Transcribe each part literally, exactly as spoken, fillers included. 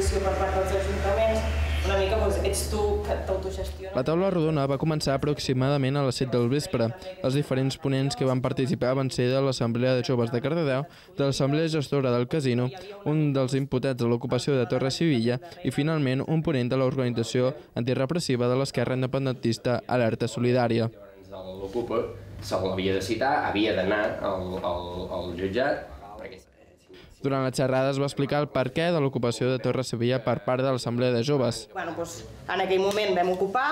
disposició per part dels ajuntaments, una mica doncs, ets tu que t'autogestiones. La taula rodona va començar aproximadament a les set del vespre. Els diferents ponents que van participar van ser de l'Assemblea de Joves de Cardedeu, de l'Assemblea Gestora del Casino, un dels imputats de l'ocupació de Torre Sevilla i, finalment, un ponent de l'organització antirepressiva de l'esquerra independentista Alerta Solidària. L'Ocupa se l'havia de citar, havia d'anar al, al, al jutjat. Durant la xerrada es va explicar el perquè de l'ocupació de Torre Sevilla per part de l'Assemblea de Joves. Bueno, doncs, en aquell moment vam ocupar,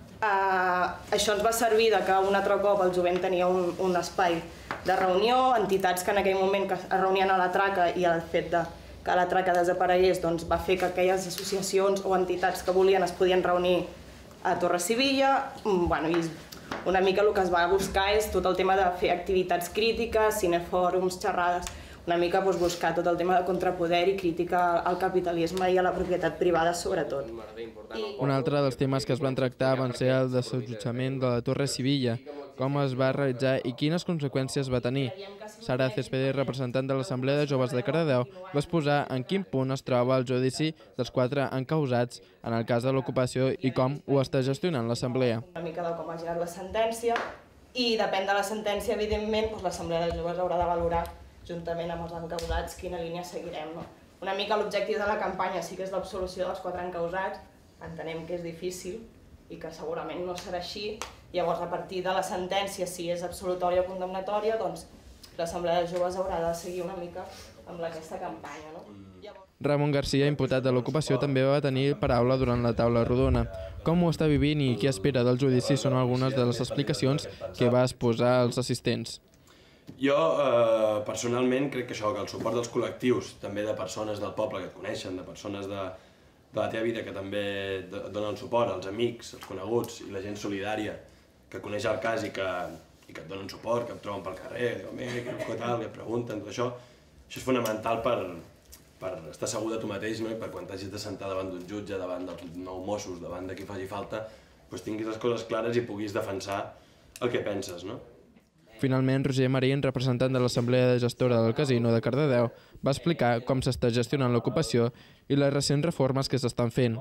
eh, això ens va servir de que un altre cop el jovent tenia un, un espai de reunió, entitats que en aquell moment que es reunien a la traca i el fet de que la traca desaparegués doncs, va fer que aquelles associacions o entitats que volien es podien reunir a Torre Sevilla. Bueno, i una mica el que es va buscar és tot el tema de fer activitats crítiques, cinefòrums, xerrades, una mica doncs, buscar tot el tema de contrapoder i crítica al capitalisme i a la propietat privada sobretot. Un altre dels temes que es van tractar van ser el desallotjament de la Torre Sevilla, com es va realitzar i quines conseqüències va tenir. Sara Céspedes, representant de l'Assemblea de Joves de Cardedeu, va exposar en quin punt es troba el judici dels quatre encausats en el cas de l'ocupació i com ho està gestionant l'Assemblea. Una mica de com ha girat la sentència i depèn de la sentència, evidentment, doncs l'Assemblea de Joves haurà de valorar juntament amb els encausats quina línia seguirem. No? Una mica l'objectiu de la campanya sí que és l'absolució dels quatre encausats, entenem que és difícil i que segurament no serà així. Llavors, a partir de la sentència, si és absolutòria o condemnatòria, doncs l'Assemblea de Joves haurà de seguir una mica amb aquesta campanya. No? Ramon Garcia, imputat de l'ocupació, també va tenir paraula durant la taula rodona. Com ho està vivint i què espera del judici són algunes de les explicacions que va exposar als assistents. Jo, eh, personalment, crec que això, que el suport dels col·lectius, també de persones del poble que et coneixen, de persones de, de la teva vida que també et donen suport, els amics, els coneguts i la gent solidària que coneix el cas i que, i que et donen suport, que et troben pel carrer, diuen, eh, què tal, que et pregunten, tot això, això és fonamental per, per estar segur de tu mateix, no? I per quan t'hagis de sentar davant d'un jutge, davant dels nou Mossos, davant de qui faci falta, doncs tinguis les coses clares i puguis defensar el que penses, no? Finalment, Roger Marín, representant de l'Assemblea de Gestora del Casino de Cardedeu, va explicar com s'està gestionant l'ocupació i les recents reformes que s'estan fent.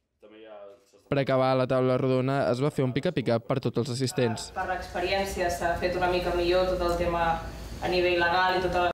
Per acabar la taula rodona es va fer un pica-pica per tots els assistents. Per l'experiència s'ha fet una mica millor tot el tema a nivell legal i tota la